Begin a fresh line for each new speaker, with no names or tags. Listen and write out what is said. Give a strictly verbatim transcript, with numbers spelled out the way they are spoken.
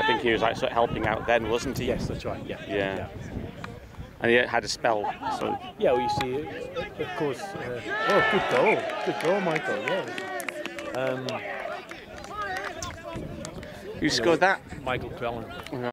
I think he was like sort of helping out then, wasn't he?
Yes, that's right. Yeah.
Yeah.
yeah.
And he had a spell. So.
Yeah. Well, you see, of course. Uh, oh, good goal. Good goal, Michael. Yeah. Um,
Who scored that?
Michael Crellin.